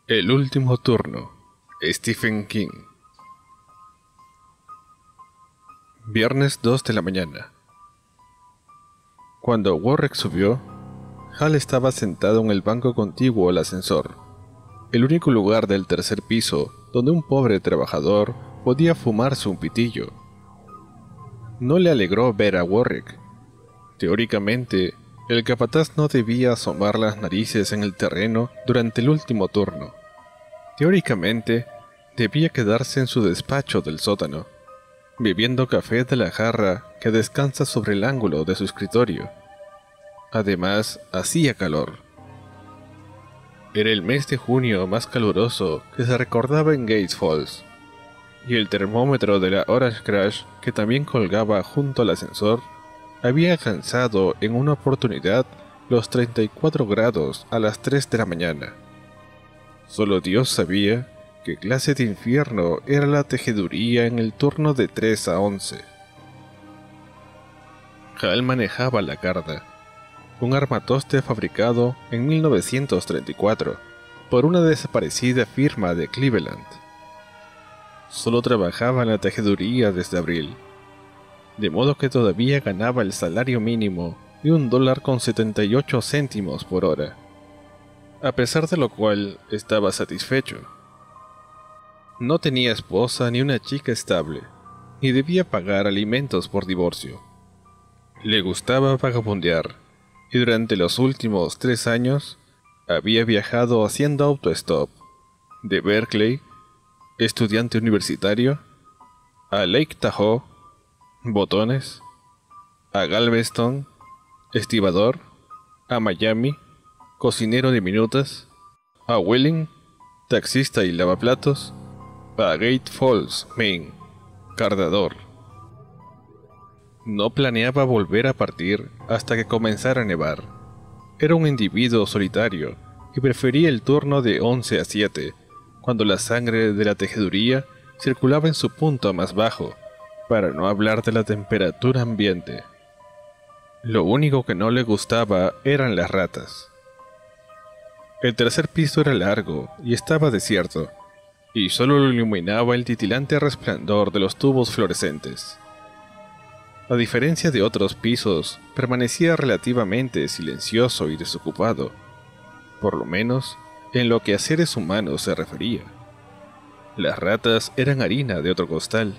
El último turno. Stephen King. Viernes 2 de la mañana. Cuando Warwick subió, Hal estaba sentado en el banco contiguo al ascensor, el único lugar del tercer piso donde un pobre trabajador podía fumarse un pitillo. No le alegró ver a Warwick. Teóricamente, el capataz no debía asomar las narices en el terreno durante el último turno. Teóricamente, debía quedarse en su despacho del sótano, bebiendo café de la jarra que descansa sobre el ángulo de su escritorio. Además, hacía calor. Era el mes de junio más caluroso que se recordaba en Gates Falls, y el termómetro de la Orange Crush, que también colgaba junto al ascensor, había alcanzado en una oportunidad los 34 grados a las 3 de la mañana. Solo Dios sabía qué clase de infierno era la tejeduría en el turno de 3 a 11. Hal manejaba la Carda, un armatoste fabricado en 1934 por una desaparecida firma de Cleveland. Solo trabajaba en la tejeduría desde abril, de modo que todavía ganaba el salario mínimo de $1.78 por hora, a pesar de lo cual estaba satisfecho. No tenía esposa ni una chica estable, ni debía pagar alimentos por divorcio. Le gustaba vagabundear, y durante los últimos 3 años había viajado haciendo autostop de Berkeley, estudiante universitario, a Lake Tahoe, botones, a Galveston, estibador, a Miami, cocinero de minutas, a Wheeling, taxista y lavaplatos, a Gate Falls, Maine, cardador. No planeaba volver a partir hasta que comenzara a nevar. Era un individuo solitario y prefería el turno de 11 a 7, cuando la sangre de la tejeduría circulaba en su punto más bajo, para no hablar de la temperatura ambiente. Lo único que no le gustaba eran las ratas. El tercer piso era largo y estaba desierto, y solo lo iluminaba el titilante resplandor de los tubos fluorescentes. A diferencia de otros pisos, permanecía relativamente silencioso y desocupado, por lo menos en lo que a seres humanos se refería. Las ratas eran harina de otro costal.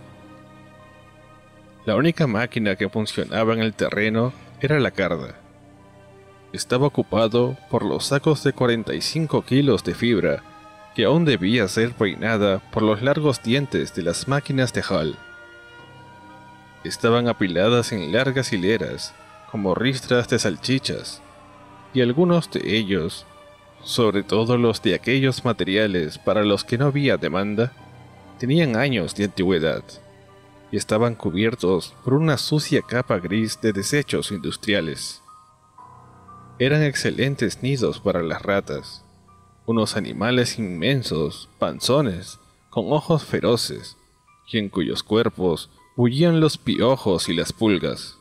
La única máquina que funcionaba en el terreno era la Carda. Estaba ocupado por los sacos de 45 kilos de fibra que aún debía ser peinada por los largos dientes de las máquinas de Hal. Estaban apiladas en largas hileras, como ristras de salchichas, y algunos de ellos, sobre todo los de aquellos materiales para los que no había demanda, tenían años de antigüedad, y estaban cubiertos por una sucia capa gris de desechos industriales. Eran excelentes nidos para las ratas, unos animales inmensos, panzones, con ojos feroces, y en cuyos cuerpos bullían los piojos y las pulgas.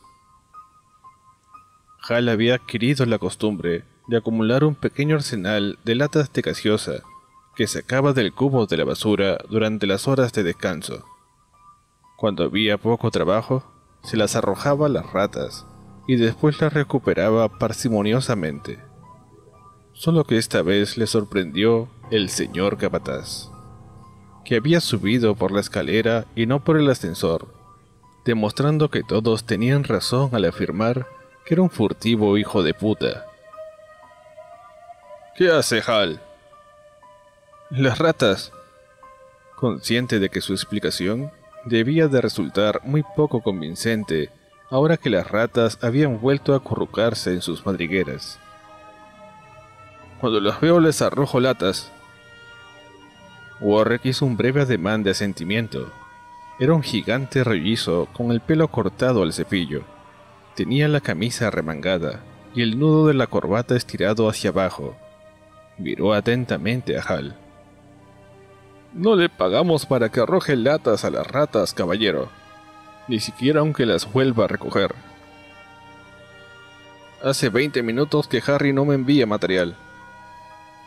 Hal había adquirido la costumbre de acumular un pequeño arsenal de latas de gaseosa que sacaba del cubo de la basura durante las horas de descanso. Cuando había poco trabajo, se las arrojaba a las ratas y después las recuperaba parsimoniosamente. Solo que esta vez le sorprendió el señor capataz, que había subido por la escalera y no por el ascensor, demostrando que todos tenían razón al afirmar que era un furtivo hijo de puta. «¿Qué hace Hal?» «Las ratas». Consciente de que su explicación debía de resultar muy poco convincente ahora que las ratas habían vuelto a acurrucarse en sus madrigueras. «Cuando las veo les arrojo latas». Warwick hizo un breve ademán de asentimiento. Era un gigante rollizo con el pelo cortado al cepillo. Tenía la camisa remangada y el nudo de la corbata estirado hacia abajo. Miró atentamente a Hal. «No le pagamos para que arroje latas a las ratas, caballero. Ni siquiera aunque las vuelva a recoger. Hace 20 minutos que Harry no me envía material».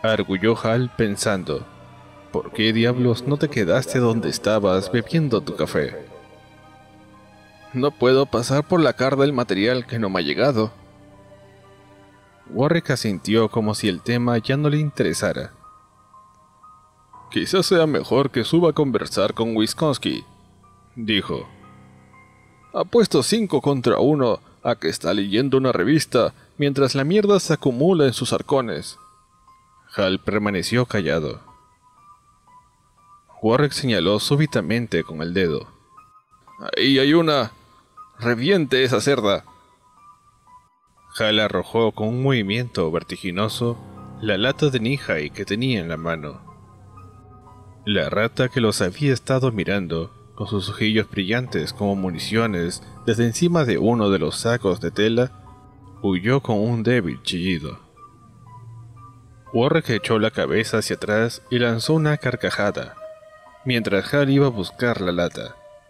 arguyó Hal pensando, ¿por qué diablos no te quedaste donde estabas bebiendo tu café? No puedo pasar por la carga del material que no me ha llegado. Warwick asintió como si el tema ya no le interesara. Quizás sea mejor que suba a conversar con Wisconsin, dijo. Apuesto 5 contra 1 a que está leyendo una revista mientras la mierda se acumula en sus arcones. Hal permaneció callado. Warwick señaló súbitamente con el dedo. ¡Ahí hay una! ¡Reviente esa cerda! Hal arrojó con un movimiento vertiginoso la lata de Nihai que tenía en la mano. La rata, que los había estado mirando, con sus ojillos brillantes como municiones desde encima de uno de los sacos de tela, huyó con un débil chillido. Warwick echó la cabeza hacia atrás y lanzó una carcajada, mientras Hal iba a buscar la lata.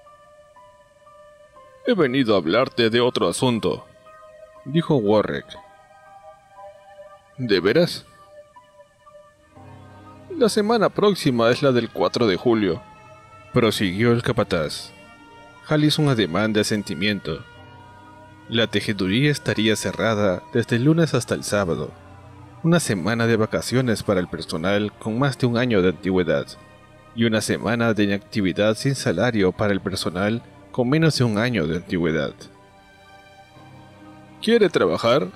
«He venido a hablarte de otro asunto», dijo Warwick. «¿De veras?» «La semana próxima es la del 4 de julio», prosiguió el capataz. Hal hizo un ademán de asentimiento. La tejeduría estaría cerrada desde el lunes hasta el sábado. Una semana de vacaciones para el personal con más de un año de antigüedad, y una semana de inactividad sin salario para el personal con menos de un año de antigüedad. ¿Quiere trabajar?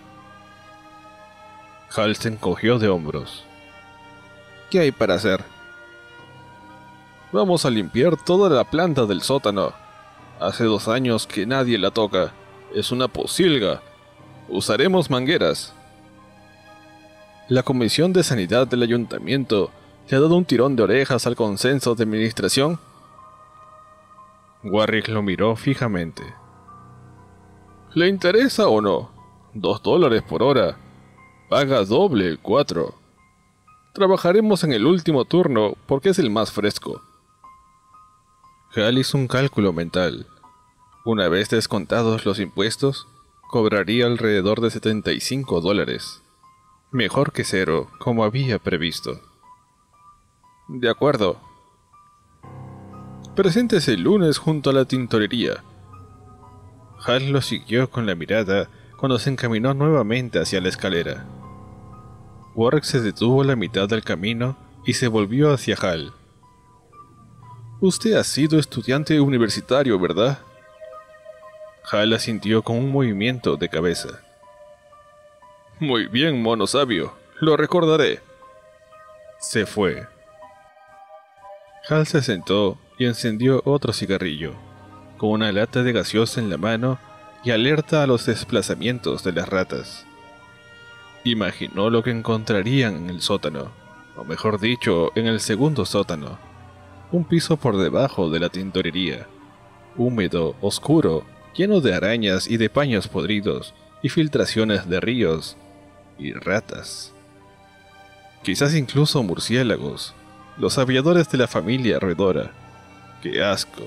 Hal se encogió de hombros. ¿Qué hay para hacer? Vamos a limpiar toda la planta del sótano. Hace 2 años que nadie la toca. Es una pocilga. Usaremos mangueras. La Comisión de Sanidad del Ayuntamiento le ha dado un tirón de orejas al consenso de administración. Warwick lo miró fijamente. ¿Le interesa o no? $2 por hora. Paga doble el 4. Trabajaremos en el último turno porque es el más fresco. Hal hizo un cálculo mental. Una vez descontados los impuestos, cobraría alrededor de $75. Mejor que 0, como había previsto. De acuerdo. Preséntese el lunes junto a la tintorería. Hal lo siguió con la mirada cuando se encaminó nuevamente hacia la escalera. Warwick se detuvo a la mitad del camino y se volvió hacia Hal. «Usted ha sido estudiante universitario, ¿verdad?» Hal asintió con un movimiento de cabeza. «Muy bien, mono sabio, lo recordaré». Se fue. Hal se sentó y encendió otro cigarrillo, con una lata de gaseosa en la mano y alerta a los desplazamientos de las ratas. Imaginó lo que encontrarían en el sótano, o mejor dicho, en el segundo sótano, un piso por debajo de la tintorería, húmedo, oscuro, lleno de arañas y de paños podridos, y filtraciones de ríos, y ratas. Quizás incluso murciélagos, los aviadores de la familia roedora. ¡Qué asco!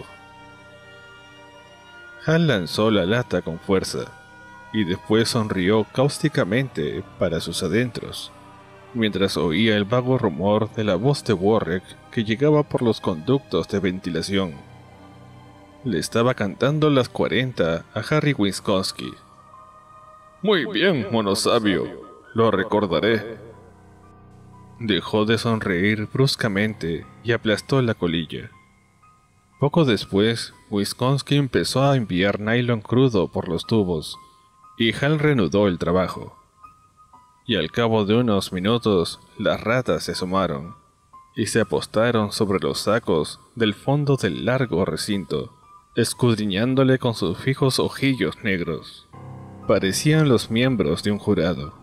Hal lanzó la lata con fuerza, y después sonrió cáusticamente para sus adentros, mientras oía el vago rumor de la voz de Warwick que llegaba por los conductos de ventilación. Le estaba cantando las 40 a Harry Wisconsin. «Muy bien, mono sabio, lo recordaré». Dejó de sonreír bruscamente y aplastó la colilla. Poco después, Wisconsin empezó a enviar nylon crudo por los tubos, y Hal reanudó el trabajo. Y al cabo de unos minutos, las ratas se asomaron, y se apostaron sobre los sacos del fondo del largo recinto, escudriñándole con sus fijos ojillos negros. Parecían los miembros de un jurado.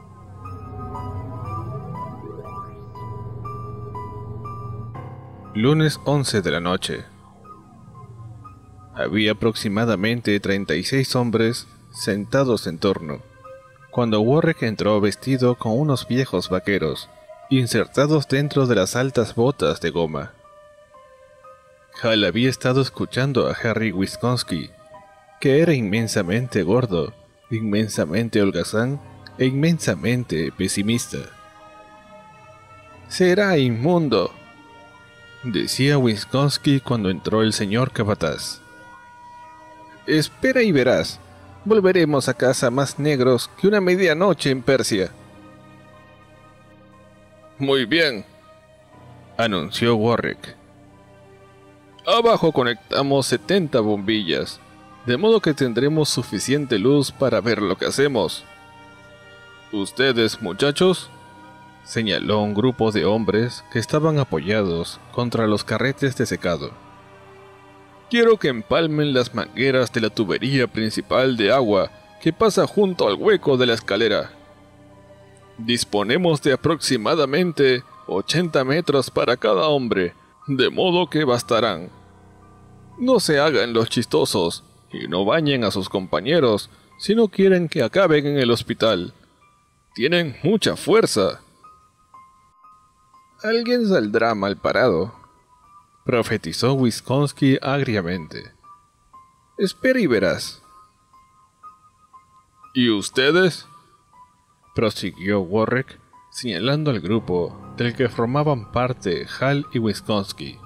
Lunes 11 de la noche. Había aproximadamente 36 hombres sentados en torno, cuando Warwick entró vestido con unos viejos vaqueros, insertados dentro de las altas botas de goma. Hal había estado escuchando a Harry Wisconsin, que era inmensamente gordo, inmensamente holgazán e inmensamente pesimista. Será inmundo, decía Wisconsin cuando entró el señor capataz. Espera y verás. Volveremos a casa más negros que una medianoche en Persia. Muy bien, anunció Warwick. Abajo conectamos 70 bombillas, de modo que tendremos suficiente luz para ver lo que hacemos. Ustedes, muchachos, señaló un grupo de hombres que estaban apoyados contra los carretes de secado. Quiero que empalmen las mangueras de la tubería principal de agua que pasa junto al hueco de la escalera. Disponemos de aproximadamente 80 metros para cada hombre, de modo que bastarán. No se hagan los chistosos y no bañen a sus compañeros si no quieren que acaben en el hospital. Tienen mucha fuerza. Alguien saldrá mal parado, profetizó Wisconsin agriamente. Espera y verás. ¿Y ustedes?, prosiguió Warwick, señalando al grupo del que formaban parte Hal y Wisconsin.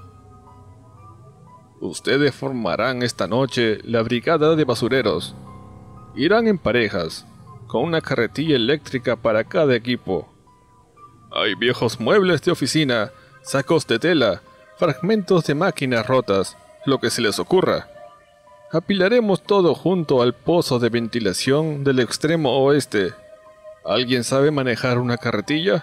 Ustedes formarán esta noche la brigada de basureros. Irán en parejas, con una carretilla eléctrica para cada equipo. Hay viejos muebles de oficina, sacos de tela, fragmentos de máquinas rotas, lo que se les ocurra. Apilaremos todo junto al pozo de ventilación del extremo oeste. ¿Alguien sabe manejar una carretilla?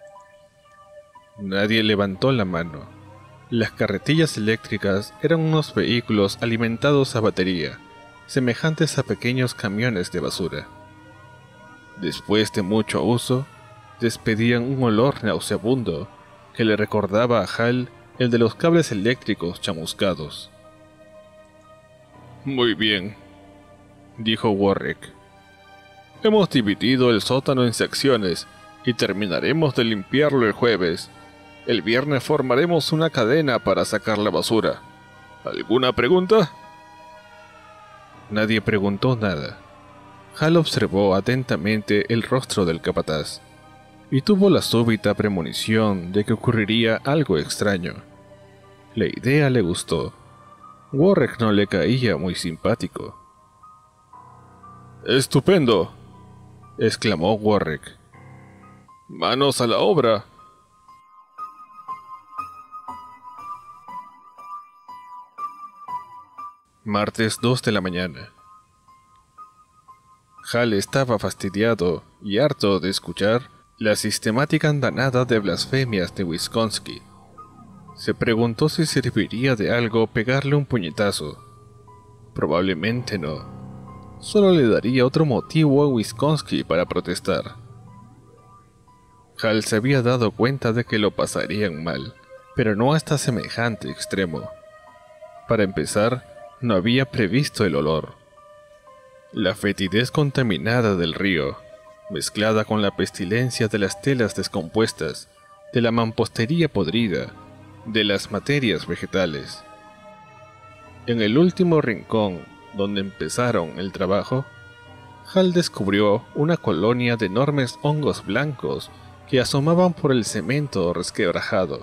Nadie levantó la mano. Las carretillas eléctricas eran unos vehículos alimentados a batería, semejantes a pequeños camiones de basura. Después de mucho uso, despedían un olor nauseabundo que le recordaba a Hal el de los cables eléctricos chamuscados. Muy bien, dijo Warwick. Hemos dividido el sótano en secciones y terminaremos de limpiarlo el jueves. El viernes formaremos una cadena para sacar la basura. ¿Alguna pregunta? Nadie preguntó nada. Hal observó atentamente el rostro del capataz y tuvo la súbita premonición de que ocurriría algo extraño. La idea le gustó. Warwick no le caía muy simpático. ¡Estupendo!, exclamó Warwick. ¡Manos a la obra! Martes 2 de la mañana. Hal estaba fastidiado y harto de escuchar la sistemática andanada de blasfemias de Wisconsin. Se preguntó si serviría de algo pegarle un puñetazo. Probablemente no. Solo le daría otro motivo a Wisconsin para protestar. Hal se había dado cuenta de que lo pasarían mal, pero no hasta semejante extremo. Para empezar, no había previsto el olor. La fetidez contaminada del río, mezclada con la pestilencia de las telas descompuestas, de la mampostería podrida, de las materias vegetales. En el último rincón donde empezaron el trabajo, Hal descubrió una colonia de enormes hongos blancos que asomaban por el cemento resquebrajado.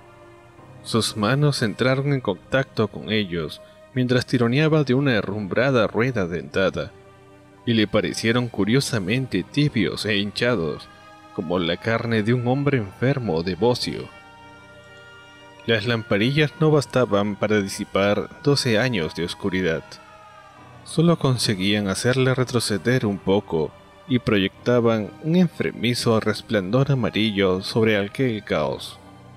Sus manos entraron en contacto con ellos mientras tironeaba de una herrumbrada rueda dentada, y le parecieron curiosamente tibios e hinchados, como la carne de un hombre enfermo de bocio. Las lamparillas no bastaban para disipar 12 años de oscuridad. Solo conseguían hacerle retroceder un poco y proyectaban un enfermizo resplandor amarillo sobre aquel caos.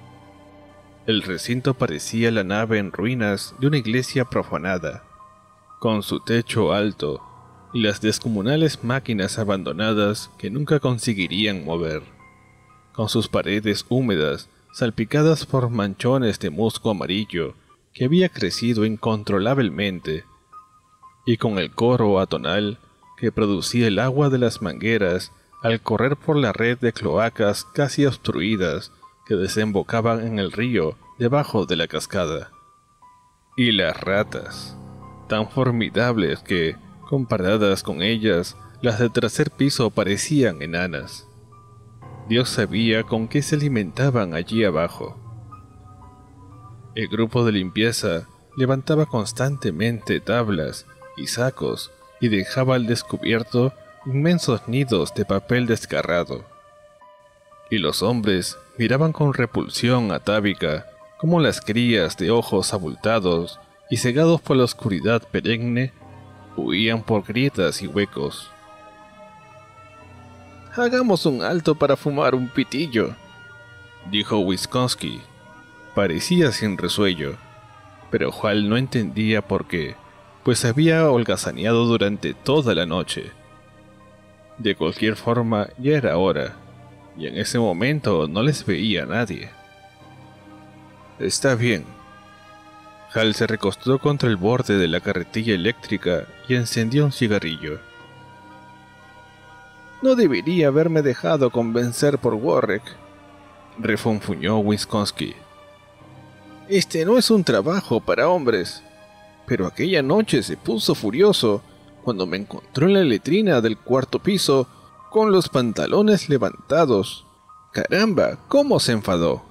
El recinto parecía la nave en ruinas de una iglesia profanada, con su techo alto y las descomunales máquinas abandonadas que nunca conseguirían mover, con sus paredes húmedas salpicadas por manchones de musgo amarillo que había crecido incontrolablemente, y con el coro atonal que producía el agua de las mangueras al correr por la red de cloacas casi obstruidas que desembocaban en el río debajo de la cascada. Y las ratas, tan formidables que, comparadas con ellas, las del tercer piso parecían enanas. Dios sabía con qué se alimentaban allí abajo. El grupo de limpieza levantaba constantemente tablas y sacos y dejaba al descubierto inmensos nidos de papel desgarrado. Y los hombres miraban con repulsión atávica cómo las crías de ojos abultados y cegados por la oscuridad perenne huían por grietas y huecos. «Hagamos un alto para fumar un pitillo», dijo Wisconsin. Parecía sin resuello, pero Hal no entendía por qué, pues había holgazaneado durante toda la noche. De cualquier forma, ya era hora, y en ese momento no les veía a nadie. «Está bien». Hal se recostó contra el borde de la carretilla eléctrica y encendió un cigarrillo. «No debería haberme dejado convencer por Warwick», refunfuñó Wisconsin. «Este no es un trabajo para hombres». Pero aquella noche se puso furioso cuando me encontró en la letrina del cuarto piso con los pantalones levantados. ¡Caramba! ¿Cómo se enfadó?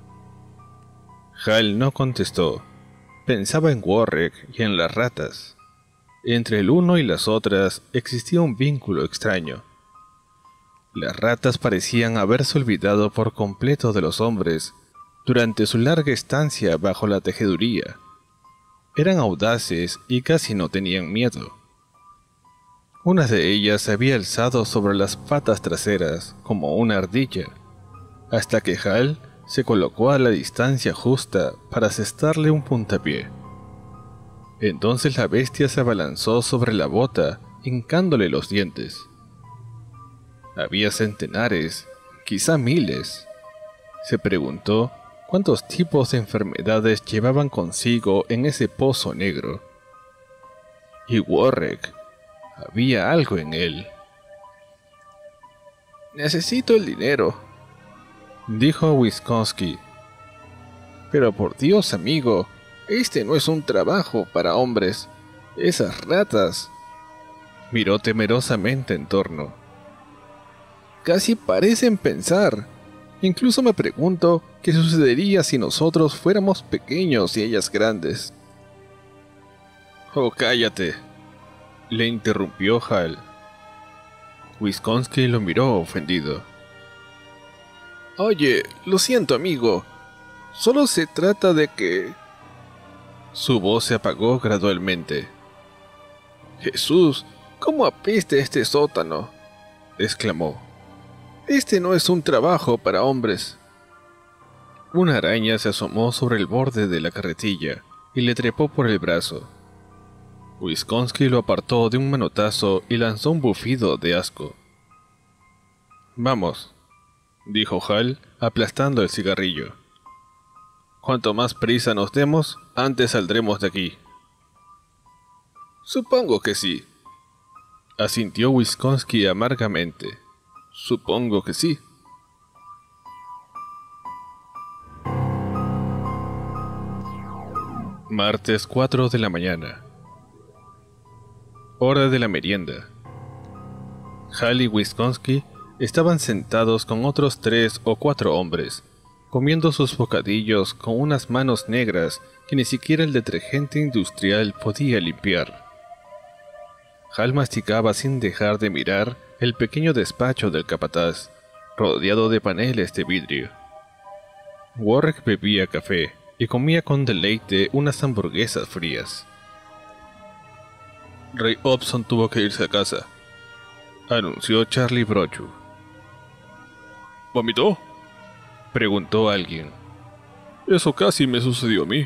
Hal no contestó. Pensaba en Warwick y en las ratas. Entre el uno y las otras existía un vínculo extraño. Las ratas parecían haberse olvidado por completo de los hombres durante su larga estancia bajo la tejeduría. Eran audaces y casi no tenían miedo. Una de ellas se había alzado sobre las patas traseras como una ardilla, hasta que Hal se colocó a la distancia justa para asestarle un puntapié. Entonces la bestia se abalanzó sobre la bota, hincándole los dientes. Había centenares, quizá miles. Se preguntó cuántos tipos de enfermedades llevaban consigo en ese pozo negro. Y Warwick, había algo en él. «Necesito el dinero», dijo Wisconsin. «Pero por Dios, amigo, este no es un trabajo para hombres. Esas ratas». Miró temerosamente en torno. «Casi parecen pensar. Incluso me pregunto qué sucedería si nosotros fuéramos pequeños y ellas grandes». «Oh, cállate», le interrumpió Hal. Wisconsin lo miró ofendido. «Oye, lo siento, amigo. Solo se trata de que...» Su voz se apagó gradualmente. «Jesús, ¿cómo apesta este sótano?», exclamó. «Este no es un trabajo para hombres». Una araña se asomó sobre el borde de la carretilla y le trepó por el brazo. Wisconsin lo apartó de un manotazo y lanzó un bufido de asco. «Vamos», dijo Hal, aplastando el cigarrillo. «Cuanto más prisa nos demos, antes saldremos de aquí». «Supongo que sí», asintió Wisconsin amargamente. «Supongo que sí». Martes 4 de la mañana. Hora de la merienda. Hal y Wisconsin estaban sentados con otros 3 o 4 hombres, comiendo sus bocadillos con unas manos negras que ni siquiera el detergente industrial podía limpiar. Hal masticaba sin dejar de mirar el pequeño despacho del capataz, rodeado de paneles de vidrio. Warwick bebía café y comía con deleite unas hamburguesas frías. «Ray Hobson tuvo que irse a casa», anunció Charlie Brochu. «¿Vomitó?», preguntó alguien. «Eso casi me sucedió a mí».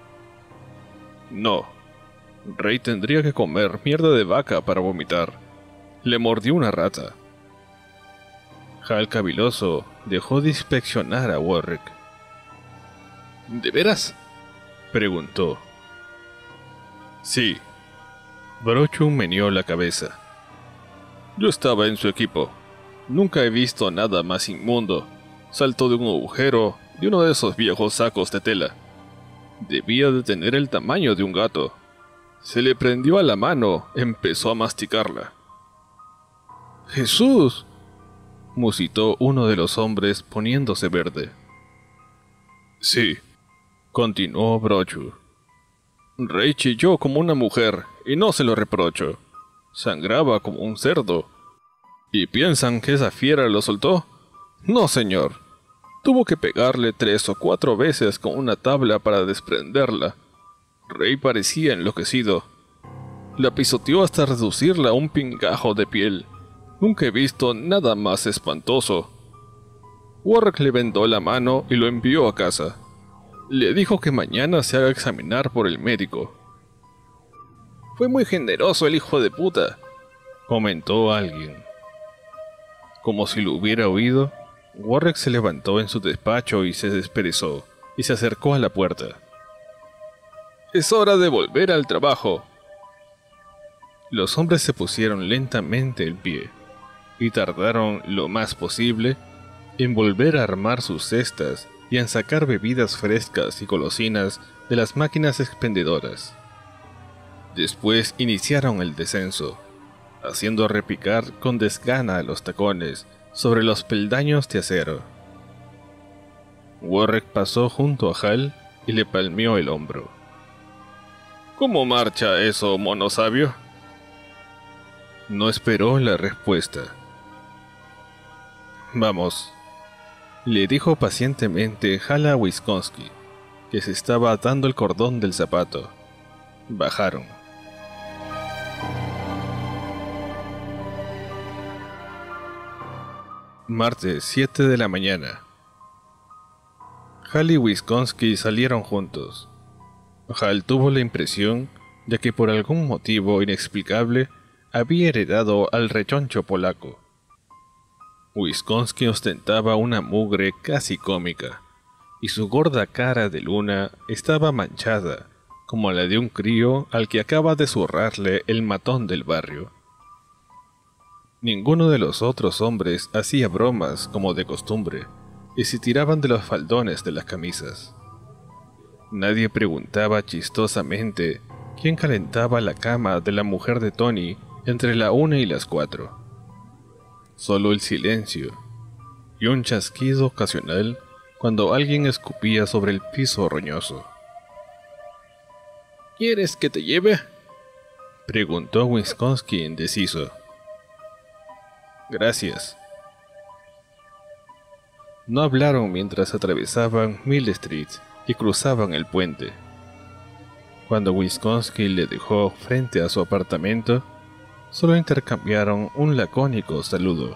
«No. Ray tendría que comer mierda de vaca para vomitar. Le mordió una rata». Hal, caviloso, dejó de inspeccionar a Warwick. «¿De veras?», preguntó. «Sí». Brochu meneó la cabeza. «Yo estaba en su equipo. Nunca he visto nada más inmundo. Saltó de un agujero de uno de esos viejos sacos de tela. Debía de tener el tamaño de un gato. Se le prendió a la mano, empezó a masticarla». «¡Jesús!», musitó uno de los hombres poniéndose verde. Sí, continuó Brochu. Rey chilló como una mujer, y no se lo reprocho. Sangraba como un cerdo. ¿Y piensan que esa fiera lo soltó? No, señor. Tuvo que pegarle 3 o 4 veces con una tabla para desprenderla. Rey parecía enloquecido. La pisoteó hasta reducirla a un pingajo de piel. Nunca he visto nada más espantoso. Warwick le vendó la mano y lo envió a casa. Le dijo que mañana se haga examinar por el médico. Fue muy generoso el hijo de puta, comentó alguien. Como si lo hubiera oído, Warwick se levantó en su despacho y se desperezó, y se acercó a la puerta. «Es hora de volver al trabajo». Los hombres se pusieron lentamente en pie, y tardaron lo más posible en volver a armar sus cestas y en sacar bebidas frescas y golosinas de las máquinas expendedoras. Después iniciaron el descenso, haciendo repicar con desgana los tacones sobre los peldaños de acero. Warwick pasó junto a Hal y le palmeó el hombro. «¿Cómo marcha eso, mono sabio?». No esperó la respuesta. «Vamos», le dijo pacientemente Hal a Wisconsin, que se estaba atando el cordón del zapato. Bajaron. Martes 7 de la mañana. Hal y Wisconsin salieron juntos. Hal tuvo la impresión de que por algún motivo inexplicable había heredado al rechoncho polaco. Wisconsin ostentaba una mugre casi cómica, y su gorda cara de luna estaba manchada como la de un crío al que acaba de zurrarle el matón del barrio. Ninguno de los otros hombres hacía bromas como de costumbre, y se tiraban de los faldones de las camisas. Nadie preguntaba chistosamente quién calentaba la cama de la mujer de Tony entre la 1 y las 4. Solo el silencio, y un chasquido ocasional cuando alguien escupía sobre el piso roñoso. «¿Quieres que te lleve?», preguntó Wisconsin indeciso. «Gracias». No hablaron mientras atravesaban Mill Street y cruzaban el puente. Cuando Wisconsin le dejó frente a su apartamento, solo intercambiaron un lacónico saludo.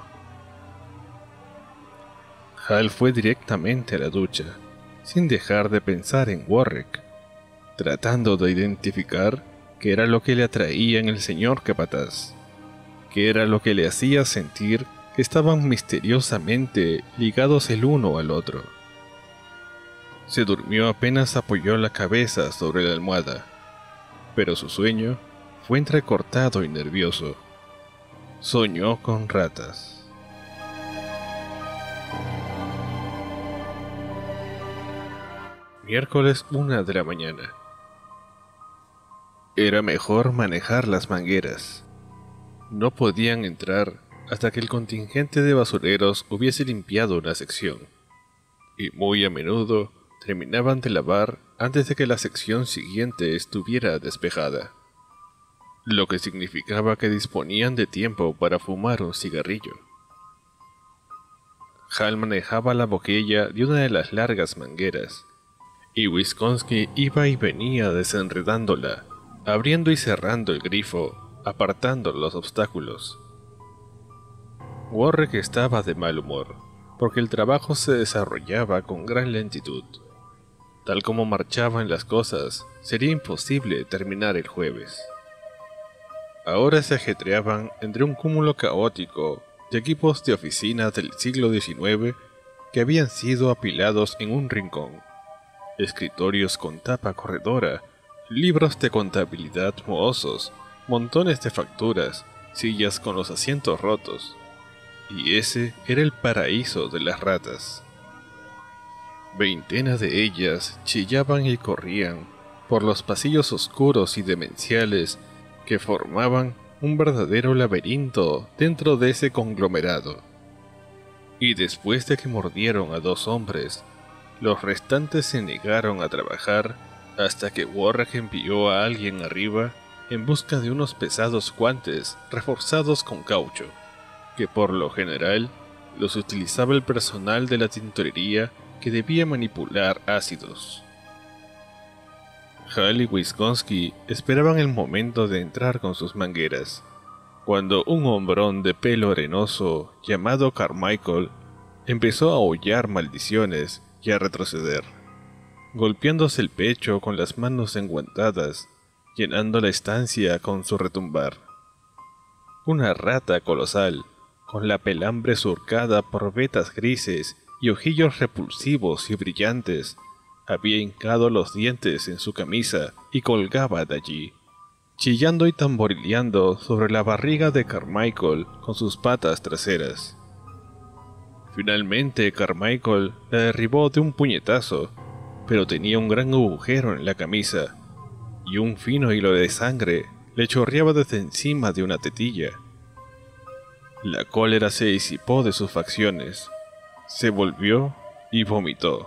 Hal fue directamente a la ducha, sin dejar de pensar en Warwick, tratando de identificar qué era lo que le atraía en el señor capataz, qué era lo que le hacía sentir que estaban misteriosamente ligados el uno al otro. Se durmió apenas apoyó la cabeza sobre la almohada, pero su sueño fue entrecortado y nervioso. Soñó con ratas. Miércoles 1 de la mañana. Era mejor manejar las mangueras. No podían entrar hasta que el contingente de basureros hubiese limpiado una sección, y muy a menudo terminaban de lavar antes de que la sección siguiente estuviera despejada, lo que significaba que disponían de tiempo para fumar un cigarrillo. Hal manejaba la boquilla de una de las largas mangueras, y Wisconsin iba y venía desenredándola, abriendo y cerrando el grifo, apartando los obstáculos. Warwick estaba de mal humor, porque el trabajo se desarrollaba con gran lentitud. Tal como marchaban las cosas, sería imposible terminar el jueves. Ahora se ajetreaban entre un cúmulo caótico de equipos de oficina del siglo XIX que habían sido apilados en un rincón, escritorios con tapa corredora, libros de contabilidad mohosos, montones de facturas, sillas con los asientos rotos. Y ese era el paraíso de las ratas. Veintenas de ellas chillaban y corrían por los pasillos oscuros y demenciales que formaban un verdadero laberinto dentro de ese conglomerado. y después de que mordieron a 2 hombres, los restantes se negaron a trabajar hasta que Warwick envió a alguien arriba en busca de unos pesados guantes reforzados con caucho, que por lo general los utilizaba el personal de la tintorería que debía manipular ácidos. Hal y Wisconsin esperaban el momento de entrar con sus mangueras, cuando un hombrón de pelo arenoso llamado Carmichael empezó a aullar maldiciones y a retroceder, golpeándose el pecho con las manos enguantadas, llenando la estancia con su retumbar. Una rata colosal, con la pelambre surcada por vetas grises y ojillos repulsivos y brillantes, había hincado los dientes en su camisa y colgaba de allí, chillando y tamborileando sobre la barriga de Carmichael con sus patas traseras. Finalmente Carmichael la derribó de un puñetazo, pero tenía un gran agujero en la camisa, y un fino hilo de sangre le chorreaba desde encima de una tetilla. La cólera se disipó de sus facciones, se volvió y vomitó.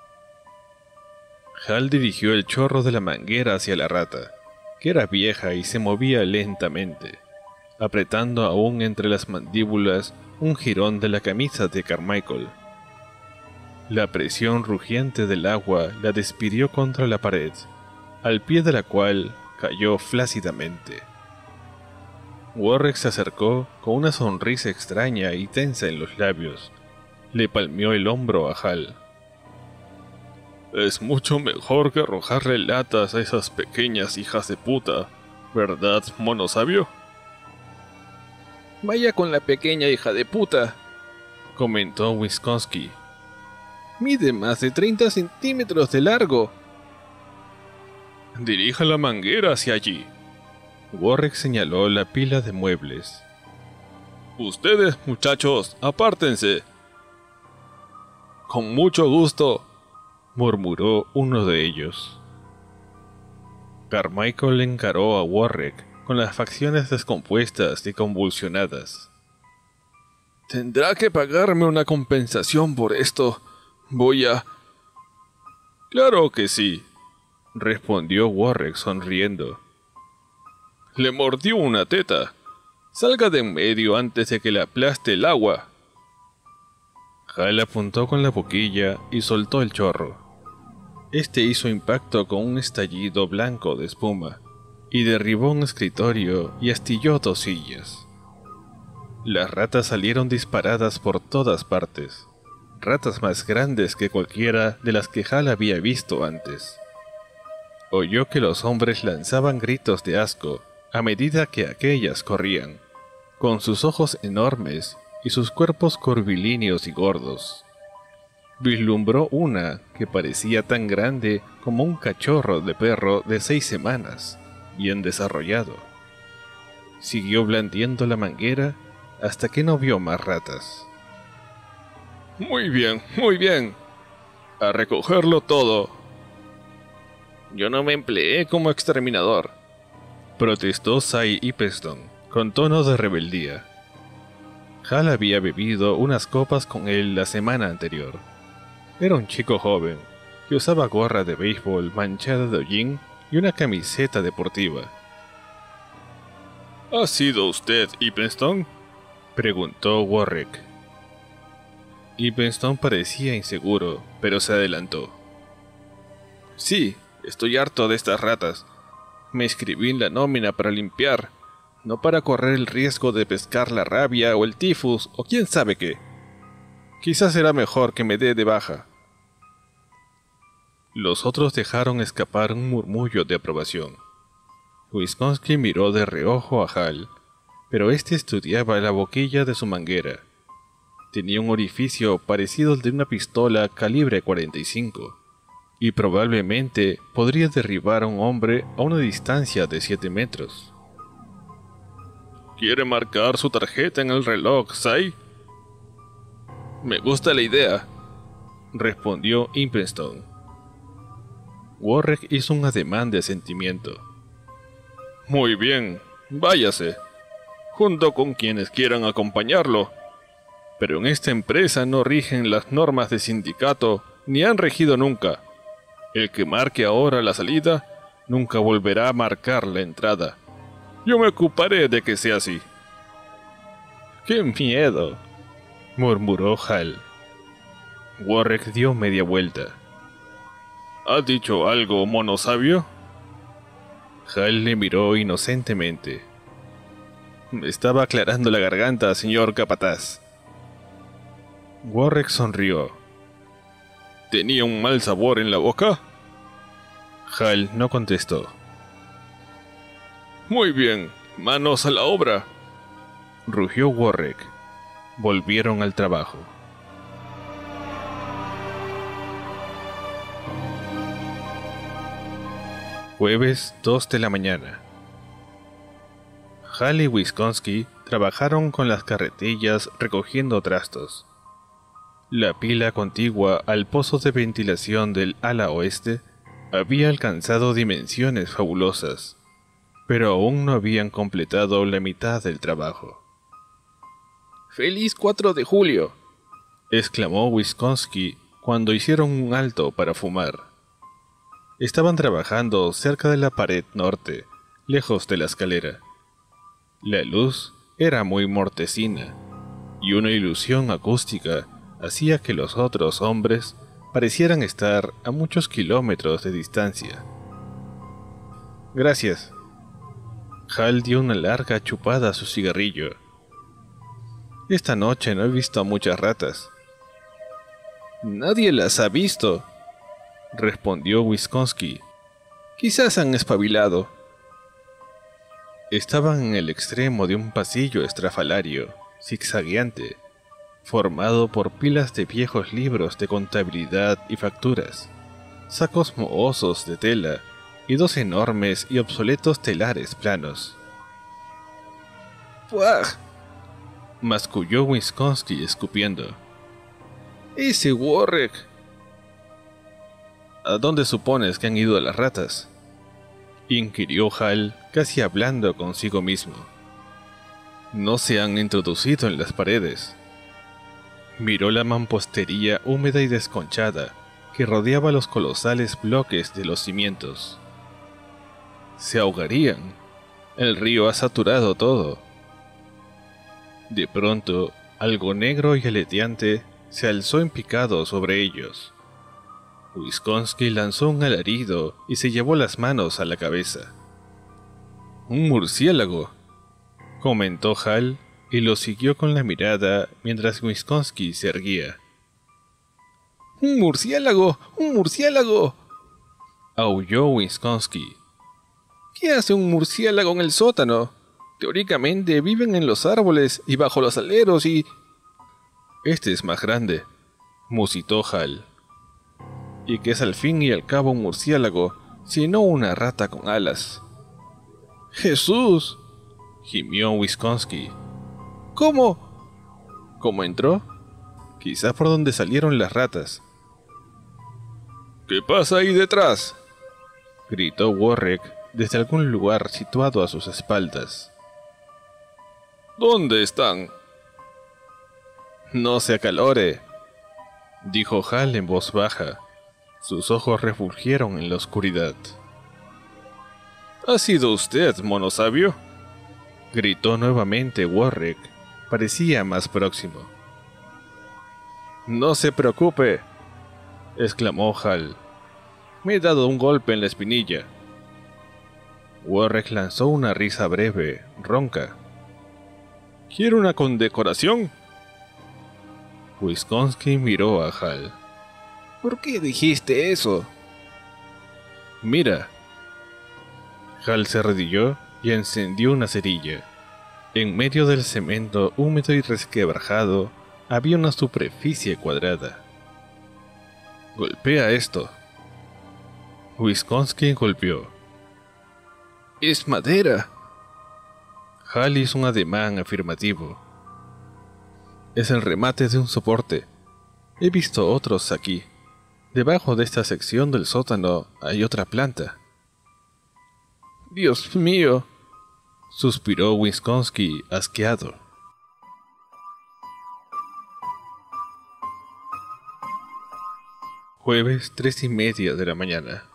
Hal dirigió el chorro de la manguera hacia la rata, que era vieja y se movía lentamente, apretando aún entre las mandíbulas un jirón de la camisa de Carmichael. La presión rugiente del agua la despidió contra la pared, al pie de la cual cayó flácidamente. Warwick se acercó con una sonrisa extraña y tensa en los labios. Le palmeó el hombro a Hal. «Es mucho mejor que arrojarle latas a esas pequeñas hijas de puta, ¿verdad, mono sabio?» «Vaya con la pequeña hija de puta», comentó Wisconsin. «Mide más de 30 centímetros de largo». «Dirija la manguera hacia allí». Warwick señaló la pila de muebles. «Ustedes, muchachos, apártense». «Con mucho gusto», murmuró uno de ellos. Carmichael encaró a Warwick con las facciones descompuestas y convulsionadas. «Tendrá que pagarme una compensación por esto. Voy a...» «Claro que sí», respondió Warwick sonriendo. «Le mordió una teta. Salga de en medio antes de que le aplaste el agua». Hal apuntó con la boquilla y soltó el chorro. Este hizo impacto con un estallido blanco de espuma, y derribó un escritorio y astilló 2 sillas. Las ratas salieron disparadas por todas partes, ratas más grandes que cualquiera de las que Hal había visto antes. Oyó que los hombres lanzaban gritos de asco a medida que aquellas corrían, con sus ojos enormes y sus cuerpos curvilíneos y gordos. Vislumbró una que parecía tan grande como un cachorro de perro de 6 semanas, bien desarrollado. Siguió blandiendo la manguera hasta que no vio más ratas. «Muy bien, muy bien. A recogerlo todo». «Yo no me empleé como exterminador», protestó Cy Ipeston con tono de rebeldía. Hal había bebido unas copas con él la semana anterior. Era un chico joven, que usaba gorra de béisbol manchada de hollín y una camiseta deportiva. ¿Ha sido usted Ipeston?, preguntó Warwick. Ipeston parecía inseguro, pero se adelantó. «Sí, estoy harto de estas ratas. Me inscribí en la nómina para limpiar, no para correr el riesgo de pescar la rabia o el tifus o quién sabe qué. Quizás será mejor que me dé de baja». Los otros dejaron escapar un murmullo de aprobación. Wisconsin miró de reojo a Hal, pero este estudiaba la boquilla de su manguera. Tenía un orificio parecido al de una pistola calibre 45, y probablemente podría derribar a un hombre a una distancia de 7 metros. ¿Quiere marcar su tarjeta en el reloj, Cy? «Me gusta la idea», respondió Ipeston. Warwick hizo un ademán de asentimiento. «Muy bien, váyase, junto con quienes quieran acompañarlo. Pero en esta empresa no rigen las normas de sindicato, ni han regido nunca. El que marque ahora la salida, nunca volverá a marcar la entrada. Yo me ocuparé de que sea así. ¡Qué miedo!, murmuró Hal. Warwick dio media vuelta. ¿Has dicho algo, mono sabio? Hal le miró inocentemente. Me estaba aclarando la garganta, señor capataz. Warwick sonrió. ¿Tenía un mal sabor en la boca? Hal no contestó. Muy bien, manos a la obra, rugió Warwick. Volvieron al trabajo. Jueves 2 de la mañana. Hal y Wisconsin trabajaron con las carretillas recogiendo trastos. La pila contigua al pozo de ventilación del ala oeste había alcanzado dimensiones fabulosas, pero aún no habían completado la mitad del trabajo. ¡Feliz 4 de julio!, exclamó Wisconsin cuando hicieron un alto para fumar. Estaban trabajando cerca de la pared norte, lejos de la escalera. La luz era muy mortecina, y una ilusión acústica hacía que los otros hombres parecieran estar a muchos kilómetros de distancia. Gracias. Hal dio una larga chupada a su cigarrillo. Esta noche no he visto a muchas ratas. Nadie las ha visto, respondió Wisconsin. Quizás han espabilado. Estaban en el extremo de un pasillo estrafalario, zigzagueante, formado por pilas de viejos libros de contabilidad y facturas, sacos mohosos de tela y 2 enormes y obsoletos telares planos. ¡Puah!, masculló Wisconsin escupiendo. ¡Ese Warwick! ¿A dónde supones que han ido las ratas?, inquirió Hal, casi hablando consigo mismo. No se han introducido en las paredes. Miró la mampostería húmeda y desconchada que rodeaba los colosales bloques de los cimientos. Se ahogarían. El río ha saturado todo. De pronto, algo negro y aleteante se alzó en picado sobre ellos. Wisconsin lanzó un alarido y se llevó las manos a la cabeza. «Un murciélago», comentó Hal y lo siguió con la mirada mientras Wisconsin se erguía. ¡Un murciélago! ¡Un murciélago!, aulló Wisconsin. ¿Qué hace un murciélago en el sótano? Teóricamente viven en los árboles y bajo los aleros y... Este es más grande, musitó Hal. ¿Y qué es al fin y al cabo un murciélago, sino una rata con alas? ¡Jesús!, gimió Wisconsin. ¿Cómo? ¿Cómo entró? Quizás por donde salieron las ratas. ¿Qué pasa ahí detrás?, gritó Warwick desde algún lugar situado a sus espaldas. ¿Dónde están? No se acalore, dijo Hal en voz baja. Sus ojos refulgieron en la oscuridad. ¿Ha sido usted, mono sabio?, gritó nuevamente Warwick. Parecía más próximo. No se preocupe, exclamó Hal. me he dado un golpe en la espinilla. Warwick lanzó una risa breve, ronca. ¿Quiere una condecoración? Wisconsin miró a Hal. ¿Por qué dijiste eso? Mira. Hal se arrodilló y encendió una cerilla. En medio del cemento húmedo y resquebrajado había una superficie cuadrada. Golpea esto. Wisconsin golpeó. Es madera. Hal hizo un ademán afirmativo. Es el remate de un soporte. He visto otros aquí. Debajo de esta sección del sótano hay otra planta. Dios mío, suspiró Wisconsin asqueado. Jueves 3:30 de la mañana.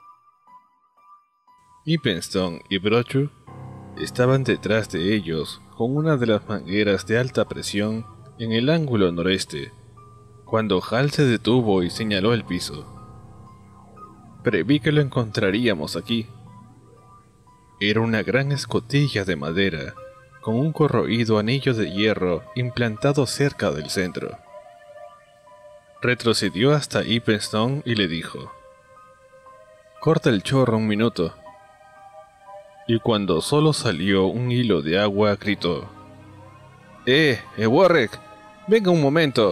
Ipenstone y Brochu estaban detrás de ellos con una de las mangueras de alta presión en el ángulo noreste, cuando Hal se detuvo y señaló el piso. Preví que lo encontraríamos aquí. Era una gran escotilla de madera, con un corroído anillo de hierro implantado cerca del centro. Retrocedió hasta Ipenstone y le dijo: «Corta el chorro un minuto». Y cuando solo salió un hilo de agua, gritó: Warwick, venga un momento».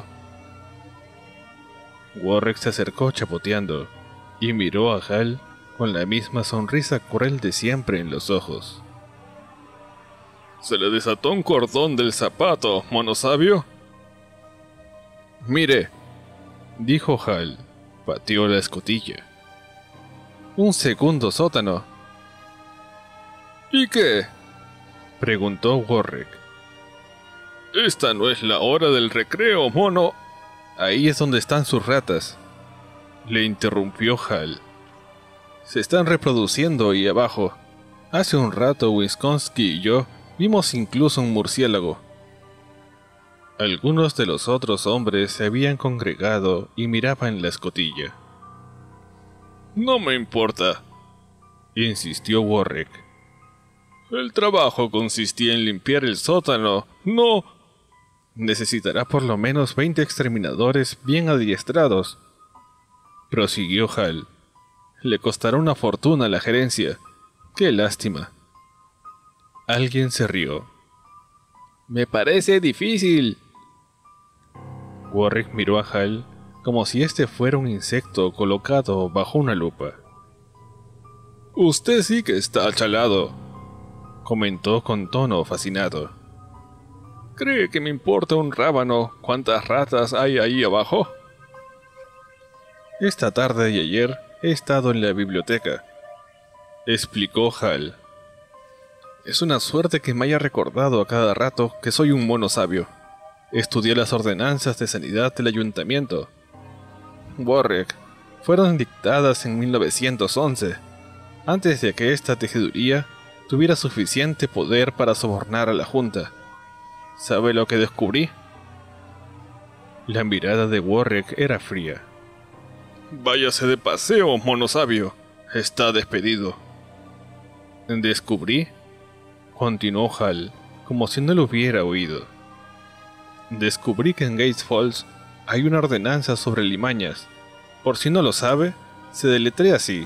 Warwick se acercó chapoteando y miró a Hal con la misma sonrisa cruel de siempre en los ojos. «Se le desató un cordón del zapato, mono sabio». «Mire», dijo Hal, pateó la escotilla. «Un segundo sótano». «¿Y qué?», preguntó Warwick. «Esta no es la hora del recreo, mono». «Ahí es donde están sus ratas», le interrumpió Hal. «Se están reproduciendo ahí abajo. Hace un rato Wisconsin y yo vimos incluso un murciélago». Algunos de los otros hombres se habían congregado y miraban la escotilla. «No me importa», insistió Warwick. «El trabajo consistía en limpiar el sótano, no...». «Necesitará por lo menos 20 exterminadores bien adiestrados», prosiguió Hal. «Le costará una fortuna a la gerencia. ¡Qué lástima!». Alguien se rió. «Me parece difícil». Warwick miró a Hal como si este fuera un insecto colocado bajo una lupa. «Usted sí que está chalado», comentó con tono fascinado. «¿Cree que me importa un rábano cuántas ratas hay ahí abajo?». «Esta tarde y ayer he estado en la biblioteca», explicó Hal. «Es una suerte que me haya recordado a cada rato que soy un mono sabio. Estudié las ordenanzas de sanidad del ayuntamiento. Warwick, fueron dictadas en 1911, antes de que esta tejeduría tuviera suficiente poder para sobornar a la Junta. ¿Sabe lo que descubrí?». La mirada de Warwick era fría. «Váyase de paseo, mono sabio. Está despedido». «Descubrí», continuó Hal, como si no lo hubiera oído. «Descubrí que en Gates Falls hay una ordenanza sobre limañas. Por si no lo sabe, se deletrea así: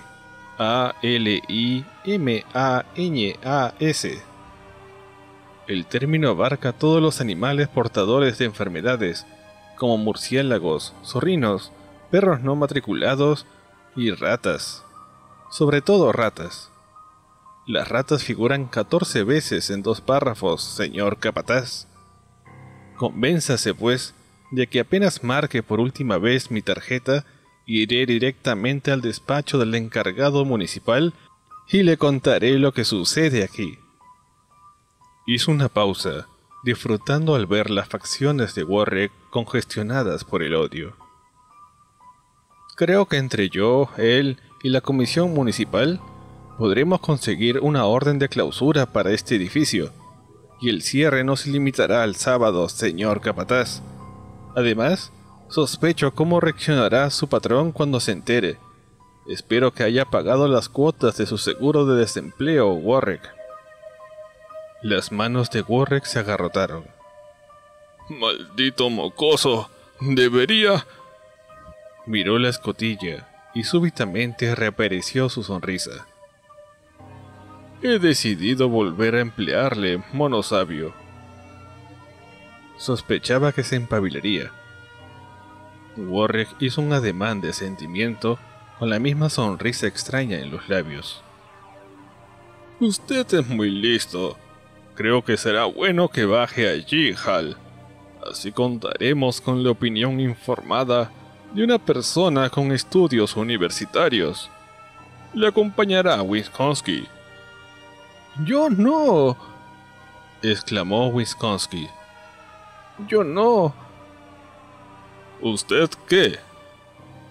ALIMANAS. El término abarca todos los animales portadores de enfermedades, como murciélagos, zorrinos, perros no matriculados y ratas. Sobre todo ratas. Las ratas figuran 14 veces en 2 párrafos, señor capataz. Convénzase, pues, de que apenas marque por última vez mi tarjeta, iré directamente al despacho del encargado municipal y le contaré lo que sucede aquí». Hizo una pausa, disfrutando al ver las facciones de Warwick congestionadas por el odio. «Creo que entre yo, él y la comisión municipal podremos conseguir una orden de clausura para este edificio, y el cierre no se limitará al sábado, señor capataz. Además, sospecho cómo reaccionará su patrón cuando se entere. Espero que haya pagado las cuotas de su seguro de desempleo, Warwick». Las manos de Warwick se agarrotaron. «Maldito mocoso, debería...». Miró la escotilla y súbitamente reapareció su sonrisa. «He decidido volver a emplearle, mono sabio». Sospechaba que se empabilaría. Warwick hizo un ademán de sentimiento con la misma sonrisa extraña en los labios. «Usted es muy listo. Creo que será bueno que baje allí, Hal. Así contaremos con la opinión informada de una persona con estudios universitarios. Le acompañará Wisconsin». «¡Yo no!», exclamó Wisconsin. «¡Yo no!». «¿Usted qué?».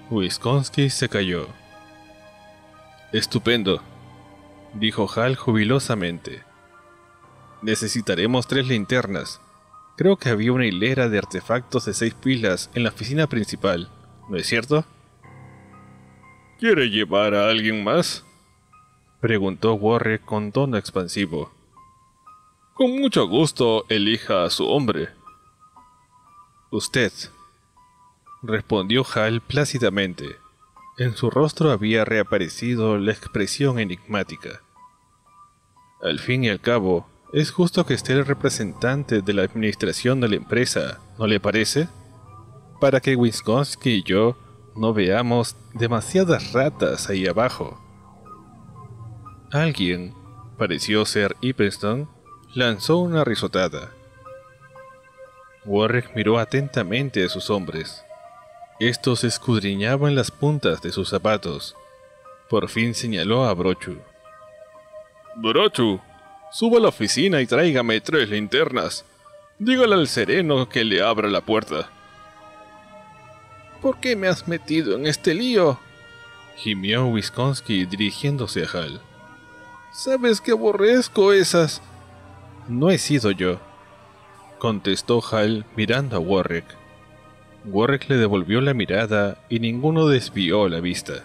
Wisconsin se calló. Estupendo, dijo Hal jubilosamente. Necesitaremos 3 linternas. Creo que había una hilera de artefactos de 6 pilas en la oficina principal, ¿no es cierto? ¿Quiere llevar a alguien más?, preguntó Warrick con tono expansivo. Con mucho gusto, elija a su hombre. Usted, respondió Hal plácidamente. En su rostro había reaparecido la expresión enigmática. Al fin y al cabo, es justo que esté el representante de la administración de la empresa, ¿no le parece? Para que Wisconsin y yo no veamos demasiadas ratas ahí abajo. Alguien, pareció ser Ipenston, lanzó una risotada. Warrick miró atentamente a sus hombres. Estos escudriñaban las puntas de sus zapatos. Por fin señaló a Brochu. Brochu, suba a la oficina y tráigame 3 linternas. Dígale al sereno que le abra la puerta. ¿Por qué me has metido en este lío?, gimió Wisconsin dirigiéndose a Hal. Sabes que aborrezco esas... No he sido yo, contestó Hal mirando a Warrick. Warrick le devolvió la mirada y ninguno desvió la vista.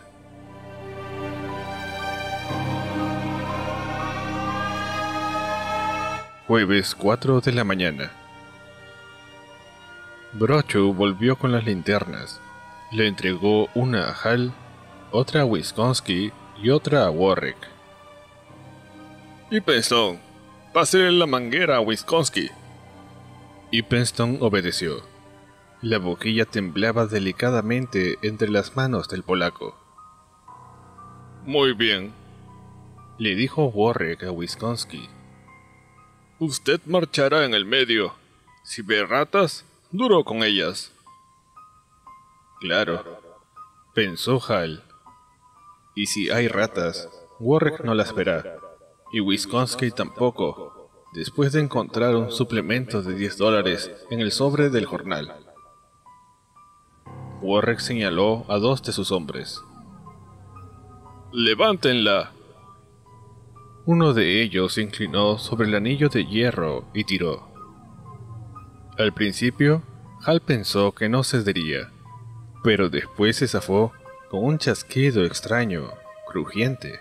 Jueves 4 de la mañana. Brochu volvió con las linternas. Le entregó una a Hal, otra a Wisconsin y otra a Warrick. Ipenston, pásele la manguera a Wisconsin. Ipenston obedeció. La boquilla temblaba delicadamente entre las manos del polaco. Muy bien, le dijo Warrick a Wisconsin. Usted marchará en el medio. Si ve ratas, duro con ellas. Claro, pensó Hal. Y si hay ratas, Warrick no las verá, y Wisconsin tampoco, después de encontrar un suplemento de $10 en el sobre del jornal. Warrick señaló a 2 de sus hombres. ¡Levántenla! Uno de ellos se inclinó sobre el anillo de hierro y tiró. Al principio, Hal pensó que no cedería, pero después se zafó con un chasquido extraño, crujiente.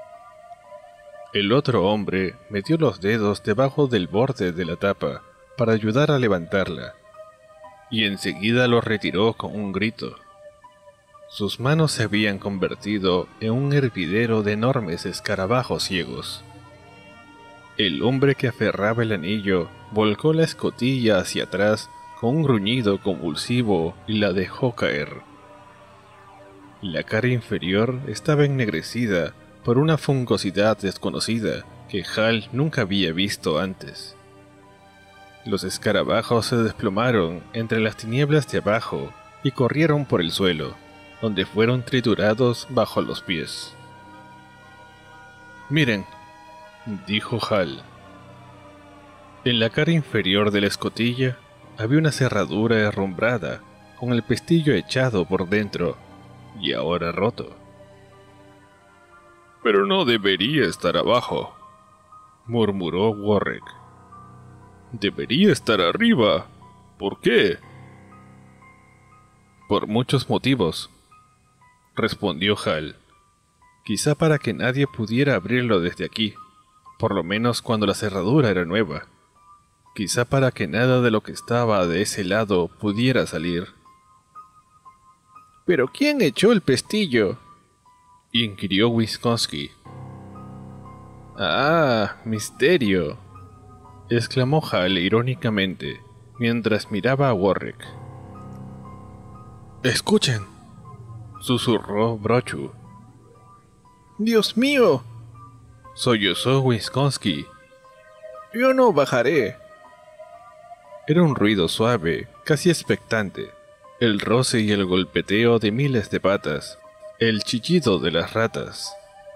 El otro hombre metió los dedos debajo del borde de la tapa para ayudar a levantarla, y enseguida los retiró con un grito. Sus manos se habían convertido en un hervidero de enormes escarabajos ciegos. El hombre que aferraba el anillo volcó la escotilla hacia atrás con un gruñido convulsivo y la dejó caer. La cara inferior estaba ennegrecida por una fungosidad desconocida que Hal nunca había visto antes. Los escarabajos se desplomaron entre las tinieblas de abajo y corrieron por el suelo, donde fueron triturados bajo los pies. «Miren», dijo Hal. En la cara inferior de la escotilla había una cerradura herrumbrada con el pestillo echado por dentro y ahora roto. «Pero no debería estar abajo», murmuró Warrick. «Debería estar arriba. ¿Por qué?» «Por muchos motivos», respondió Hal. «Quizá para que nadie pudiera abrirlo desde aquí, por lo menos cuando la cerradura era nueva. Quizá para que nada de lo que estaba de ese lado pudiera salir». «¿Pero quién echó el pestillo?», inquirió Wisconsin. «Ah, misterio», exclamó Hal irónicamente, mientras miraba a Warrick. «Escuchen», susurró Brochu. «¡Dios mío!», sollozó Wisconsin. «Yo no bajaré». Era un ruido suave, casi expectante, el roce y el golpeteo de miles de patas, el chillido de las ratas.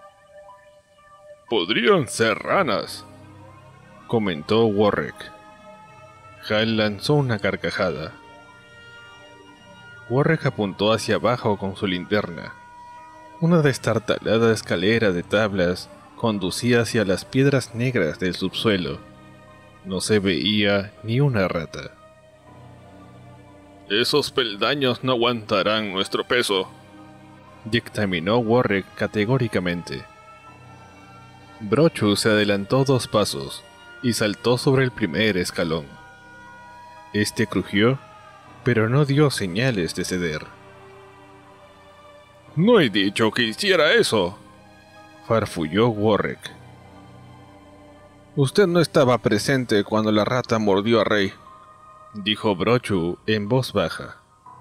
«Podrían ser ranas», comentó Warrick. Hal lanzó una carcajada. Warwick apuntó hacia abajo con su linterna. Una destartalada escalera de tablas conducía hacia las piedras negras del subsuelo. No se veía ni una rata. Esos peldaños no aguantarán nuestro peso, dictaminó Warwick categóricamente. Brochu se adelantó 2 pasos y saltó sobre el primer escalón. Este crujió, pero no dio señales de ceder. «No he dicho que hiciera eso», farfulló Warwick. «Usted no estaba presente cuando la rata mordió a Rey», dijo Brochu en voz baja.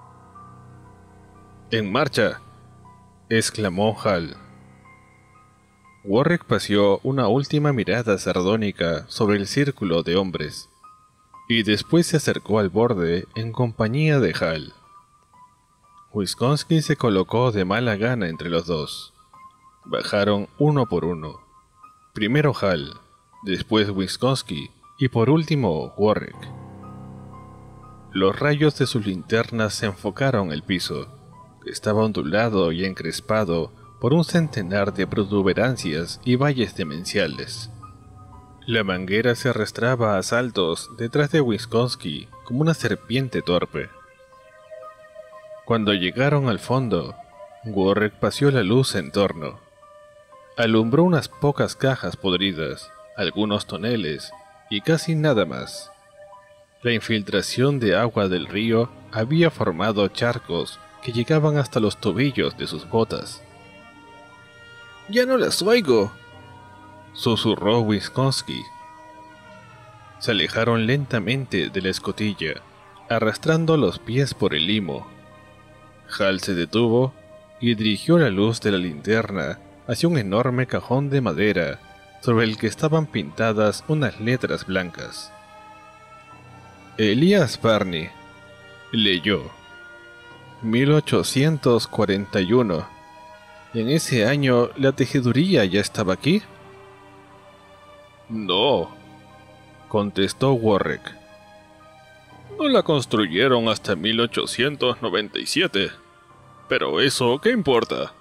«En marcha», exclamó Hal. Warwick paseó una última mirada sardónica sobre el círculo de hombres, y después se acercó al borde en compañía de Hal. Wisconsin se colocó de mala gana entre los dos. Bajaron uno por uno. Primero Hal, después Wisconsin y por último Warwick. Los rayos de sus linternas se enfocaron el piso, que estaba ondulado y encrespado por un centenar de protuberancias y valles demenciales. La manguera se arrastraba a saltos detrás de Wisconsin como una serpiente torpe. Cuando llegaron al fondo, Warwick paseó la luz en torno. Alumbró unas pocas cajas podridas, algunos toneles y casi nada más. La infiltración de agua del río había formado charcos que llegaban hasta los tobillos de sus botas. «Ya no las oigo», susurró Wisconsin. Se alejaron lentamente de la escotilla, arrastrando los pies por el limo. Hal se detuvo y dirigió la luz de la linterna hacia un enorme cajón de madera sobre el que estaban pintadas unas letras blancas. Elias Barney, leyó. 1841. ¿En ese año la tejeduría ya estaba aquí? «No», contestó Warwick. «No la construyeron hasta 1897. Pero eso, ¿qué importa?».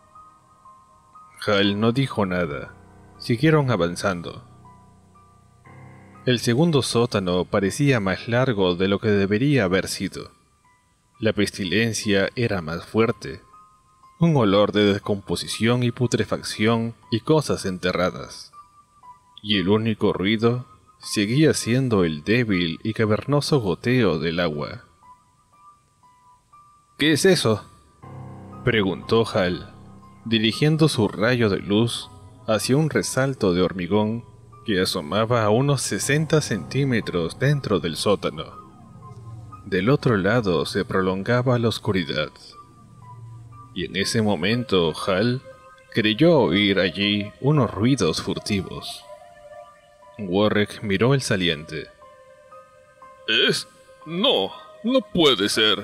Hal no dijo nada. Siguieron avanzando. El segundo sótano parecía más largo de lo que debería haber sido. La pestilencia era más fuerte. Un olor de descomposición y putrefacción y cosas enterradas. Y el único ruido seguía siendo el débil y cavernoso goteo del agua. «¿Qué es eso?», preguntó Hal, dirigiendo su rayo de luz hacia un resalto de hormigón que asomaba a unos 60 centímetros dentro del sótano. Del otro lado se prolongaba la oscuridad. Y en ese momento Hal creyó oír allí unos ruidos furtivos. Warwick miró el saliente. No puede ser.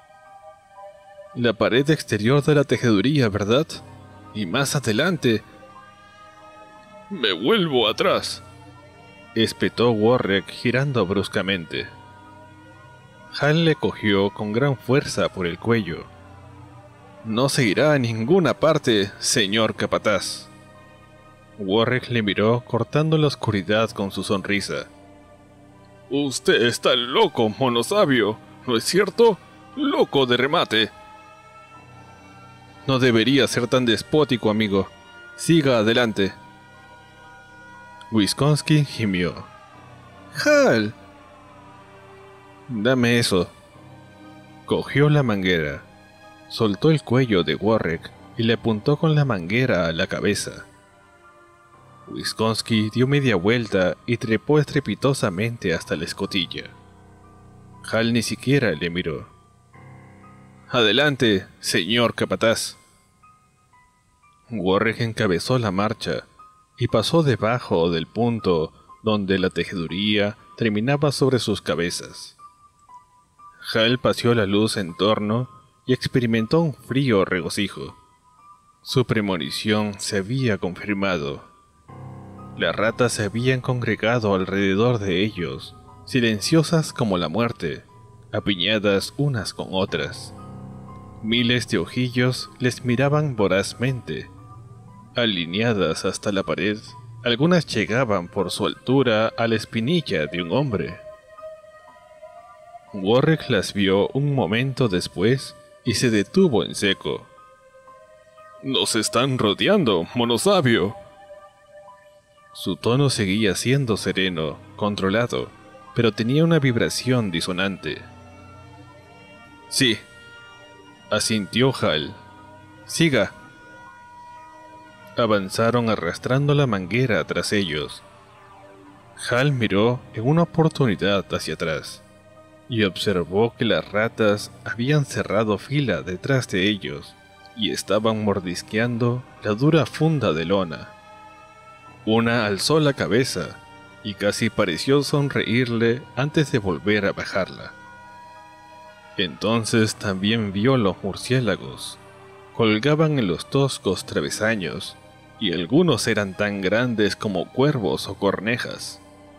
La pared exterior de la tejeduría, ¿verdad? Y más adelante. Me vuelvo atrás, espetó Warwick girando bruscamente. Hal le cogió con gran fuerza por el cuello. «No se irá a ninguna parte, señor capataz». Warwick le miró cortando la oscuridad con su sonrisa. «Usted está loco, monosabio, ¿no es cierto? Loco de remate». «No debería ser tan despótico, amigo. Siga adelante». Wisconsin gimió. «¡Hal!». «Dame eso». Cogió la manguera, soltó el cuello de Warwick y le apuntó con la manguera a la cabeza. Wisconsin dio media vuelta y trepó estrepitosamente hasta la escotilla. Hal ni siquiera le miró. «Adelante, señor capataz». Warwick encabezó la marcha y pasó debajo del punto donde la tejeduría terminaba sobre sus cabezas. Hal paseó la luz en torno y experimentó un frío regocijo. Su premonición se había confirmado. Las ratas se habían congregado alrededor de ellos, silenciosas como la muerte, apiñadas unas con otras. Miles de ojillos les miraban vorazmente. Alineadas hasta la pared, algunas llegaban por su altura a la espinilla de un hombre. Warwick las vio un momento después y se detuvo en seco. ¡Nos están rodeando, monosabio! Su tono seguía siendo sereno, controlado, pero tenía una vibración disonante. Sí, asintió Hal. Siga. Avanzaron arrastrando la manguera tras ellos. Hal miró en una oportunidad hacia atrás y observó que las ratas habían cerrado fila detrás de ellos y estaban mordisqueando la dura funda de lona. Una alzó la cabeza y casi pareció sonreírle antes de volver a bajarla. Entonces también vio los murciélagos. Colgaban en los toscos travesaños, y algunos eran tan grandes como cuervos o cornejas.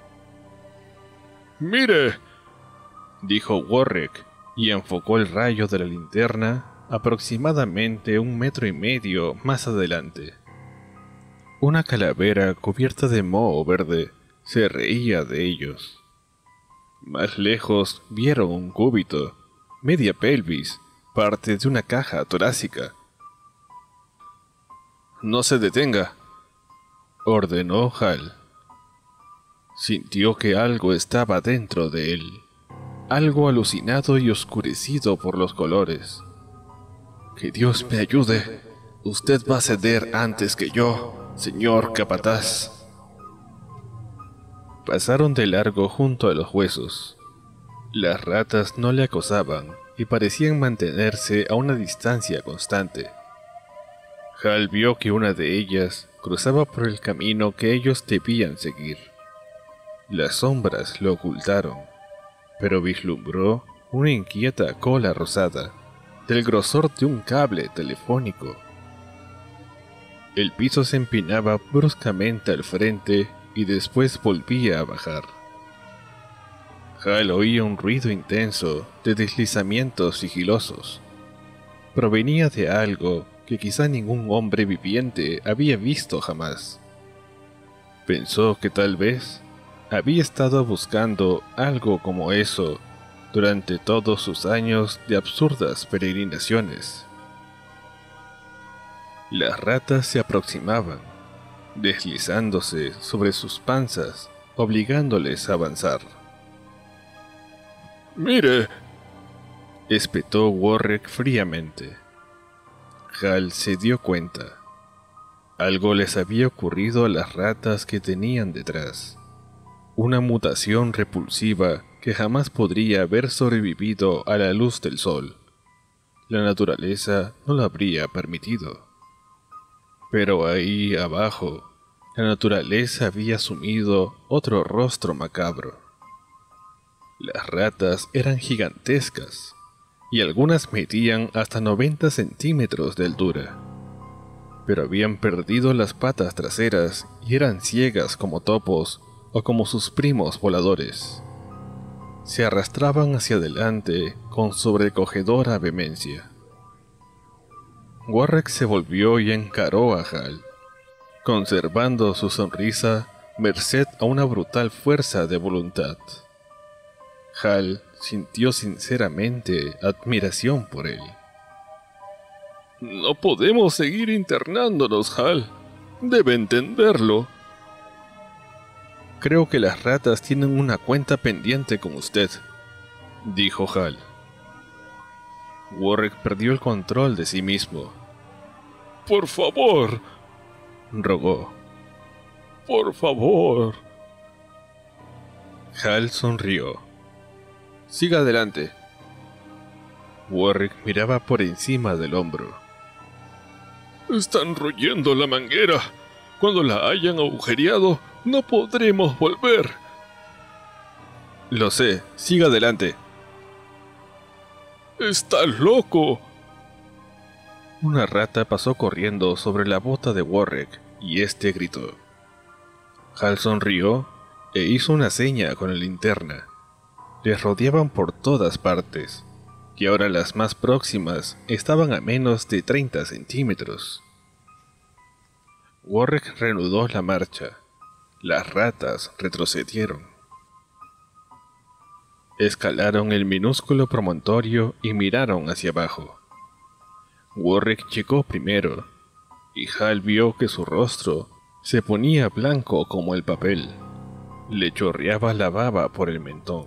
¡Mire!, dijo Warwick, y enfocó el rayo de la linterna aproximadamente 1,5 metros más adelante. Una calavera cubierta de moho verde se reía de ellos. Más lejos vieron un cúbito, media pelvis, parte de una caja torácica. «No se detenga», ordenó Hal. Sintió que algo estaba dentro de él, algo alucinado y oscurecido por los colores. «Que Dios me ayude. Usted va a ceder antes que yo, señor capataz». Pasaron de largo junto a los huesos. Las ratas no le acosaban y parecían mantenerse a una distancia constante. Hal vio que una de ellas cruzaba por el camino que ellos debían seguir. Las sombras lo ocultaron, pero vislumbró una inquieta cola rosada, del grosor de un cable telefónico. El piso se empinaba bruscamente al frente y después volvía a bajar. Hal oía un ruido intenso de deslizamientos sigilosos. Provenía de algo que quizá ningún hombre viviente había visto jamás. Pensó que tal vez había estado buscando algo como eso durante todos sus años de absurdas peregrinaciones. Las ratas se aproximaban, deslizándose sobre sus panzas, obligándoles a avanzar. «Mire», espetó Warwick fríamente. Hal se dio cuenta. Algo les había ocurrido a las ratas que tenían detrás. Una mutación repulsiva que jamás podría haber sobrevivido a la luz del sol. La naturaleza no lo habría permitido. Pero ahí abajo, la naturaleza había asumido otro rostro macabro. Las ratas eran gigantescas, y algunas medían hasta 90 centímetros de altura. Pero habían perdido las patas traseras y eran ciegas como topos o como sus primos voladores. Se arrastraban hacia adelante con sobrecogedora vehemencia. Warwick se volvió y encaró a Hal, conservando su sonrisa merced a una brutal fuerza de voluntad. Hal sintió sinceramente admiración por él. «No podemos seguir internándonos, Hal. Debe entenderlo». «Creo que las ratas tienen una cuenta pendiente con usted», dijo Hal. Warwick perdió el control de sí mismo. «Por favor», rogó. «Por favor». Hal sonrió. «Siga adelante». Warwick miraba por encima del hombro. «Están royendo la manguera. Cuando la hayan agujereado, no podremos volver». «Lo sé. Siga adelante». «¡Está loco!». Una rata pasó corriendo sobre la bota de Warwick y este gritó. Hal sonrió e hizo una seña con la linterna. Les rodeaban por todas partes. y ahora las más próximas estaban a menos de 30 centímetros. Warwick reanudó la marcha. Las ratas retrocedieron. Escalaron el minúsculo promontorio y miraron hacia abajo. Warwick llegó primero, y Hal vio que su rostro se ponía blanco como el papel. Le chorreaba la baba por el mentón.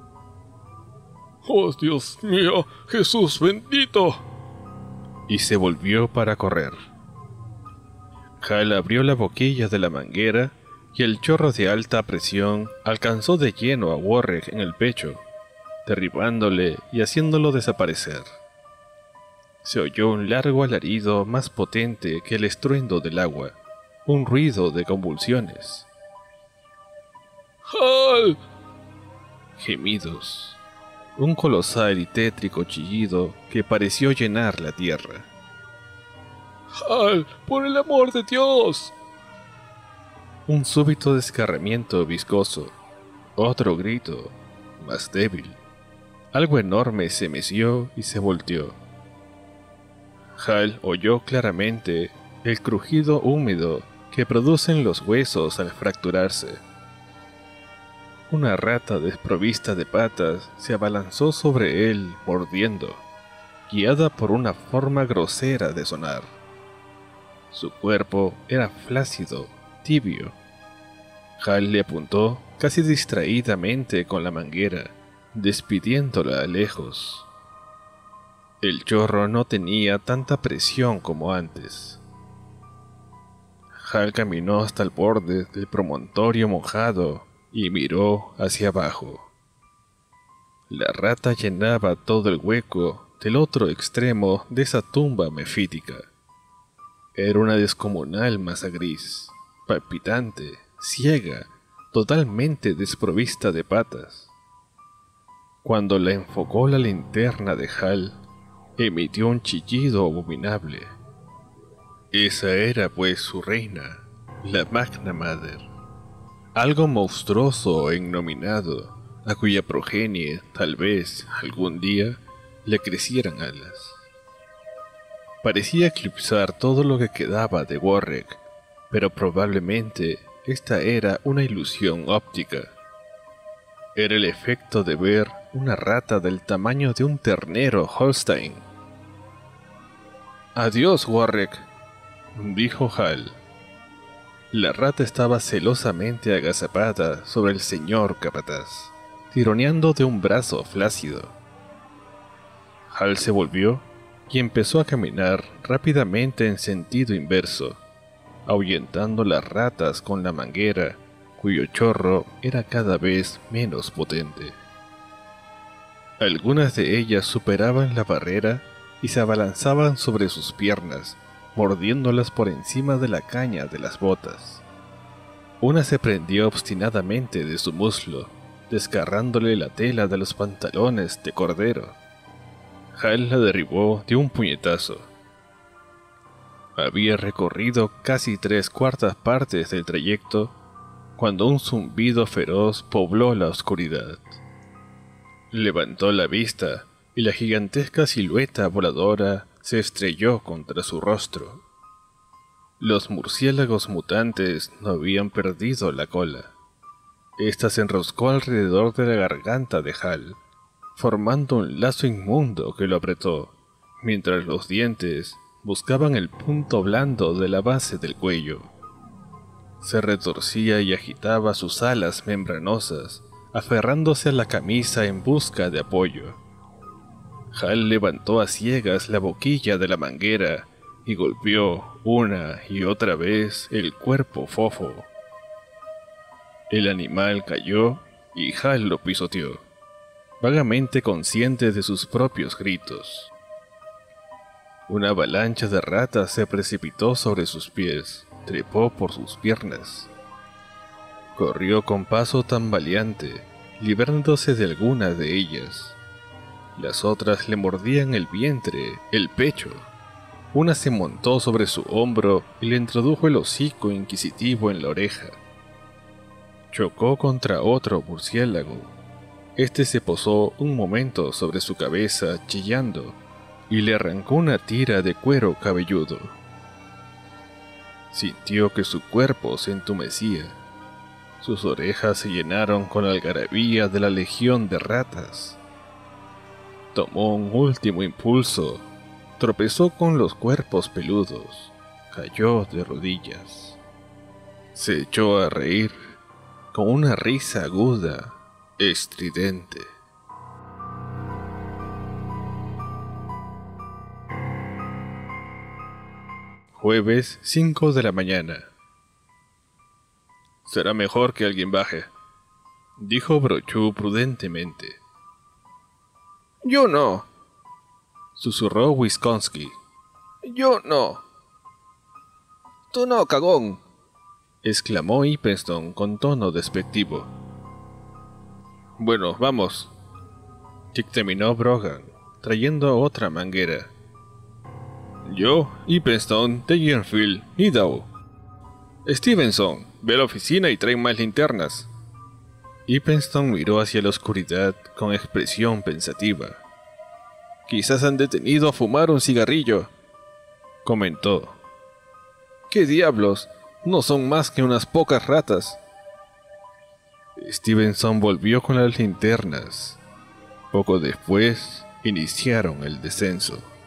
¡Oh, Dios mío! ¡Jesús bendito! Y se volvió para correr. Hal abrió la boquilla de la manguera y el chorro de alta presión alcanzó de lleno a Warwick en el pecho, derribándole y haciéndolo desaparecer. Se oyó un largo alarido más potente que el estruendo del agua, un ruido de convulsiones. ¡Hal! Gemidos. Un colosal y tétrico chillido que pareció llenar la tierra. ¡Hal! ¡Por el amor de Dios! Un súbito desgarramiento viscoso. Otro grito, más débil. Algo enorme se meció y se volteó. Hal oyó claramente el crujido húmedo que producen los huesos al fracturarse. Una rata desprovista de patas se abalanzó sobre él mordiendo, guiada por una forma grosera de sonar. Su cuerpo era flácido, tibio. Hal le apuntó casi distraídamente con la manguera, despidiéndola lejos. El chorro no tenía tanta presión como antes. Hal caminó hasta el borde del promontorio mojado y miró hacia abajo. La rata llenaba todo el hueco del otro extremo de esa tumba mefítica. Era una descomunal masa gris, palpitante, ciega, totalmente desprovista de patas. Cuando la enfocó la linterna de Hal, emitió un chillido abominable. Esa era pues su reina, la Magna Mater. Algo monstruoso e innominado, a cuya progenie tal vez algún día le crecieran alas. Parecía eclipsar todo lo que quedaba de Warwick, pero probablemente esta era una ilusión óptica. Era el efecto de ver una rata del tamaño de un ternero Holstein. «Adiós, Warwick», dijo Hal. La rata estaba celosamente agazapada sobre el señor capataz, tironeando de un brazo flácido. Hal se volvió y empezó a caminar rápidamente en sentido inverso, ahuyentando las ratas con la manguera, cuyo chorro era cada vez menos potente. Algunas de ellas superaban la barrera y se abalanzaban sobre sus piernas, mordiéndolas por encima de la caña de las botas. Una se prendió obstinadamente de su muslo, desgarrándole la tela de los pantalones de cordero. Hal la derribó de un puñetazo. Había recorrido casi 3/4 partes del trayecto cuando un zumbido feroz pobló la oscuridad. Levantó la vista y la gigantesca silueta voladora se estrelló contra su rostro. Los murciélagos mutantes no habían perdido la cola. Esta se enroscó alrededor de la garganta de Hal, formando un lazo inmundo que lo apretó, mientras los dientes buscaban el punto blando de la base del cuello. Se retorcía y agitaba sus alas membranosas, aferrándose a la camisa en busca de apoyo. Hal levantó a ciegas la boquilla de la manguera y golpeó una y otra vez el cuerpo fofo. El animal cayó y Hal lo pisoteó, vagamente consciente de sus propios gritos. Una avalancha de ratas se precipitó sobre sus pies, trepó por sus piernas. Corrió con paso tambaleante, librándose de alguna de ellas. Las otras le mordían el vientre, el pecho. Una se montó sobre su hombro y le introdujo el hocico inquisitivo en la oreja. Chocó contra otro murciélago. Este se posó un momento sobre su cabeza chillando y le arrancó una tira de cuero cabelludo. Sintió que su cuerpo se entumecía. Sus orejas se llenaron con la algarabía de la legión de ratas. Tomó un último impulso, tropezó con los cuerpos peludos, cayó de rodillas. Se echó a reír, con una risa aguda, estridente. Jueves 5 de la mañana. Será mejor que alguien baje, dijo Brochu prudentemente. Yo no, susurró Wisconsin. Yo no. Tú no, cagón, exclamó Ippenston con tono despectivo. Bueno, vamos, dictaminó Brogan, trayendo otra manguera. Yo, Ippenston, Tegenfield, Nidau. Stevenson, ve a la oficina y trae más linternas. Ippenston miró hacia la oscuridad con expresión pensativa. Quizás han detenido a fumar un cigarrillo, comentó. ¿Qué diablos? No son más que unas pocas ratas. Stevenson volvió con las linternas. Poco después, iniciaron el descenso.